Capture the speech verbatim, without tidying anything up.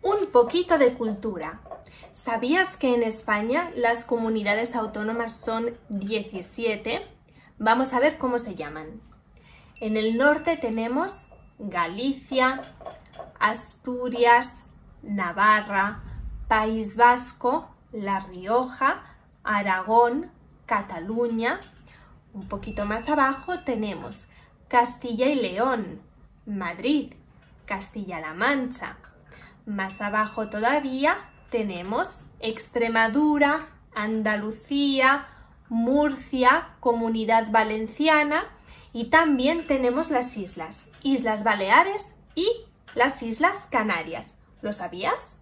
Un poquito de cultura. ¿Sabías que en España las comunidades autónomas son diecisiete? Vamos a ver cómo se llaman. En el norte tenemos Galicia, Asturias, Navarra, País Vasco, La Rioja, Aragón, Cataluña. Un poquito más abajo tenemos Castilla y León, Madrid, Castilla-La Mancha. Más abajo todavía tenemos Extremadura, Andalucía, Murcia, Comunidad Valenciana y también tenemos las islas, Islas Baleares y las Islas Canarias. ¿Lo sabías?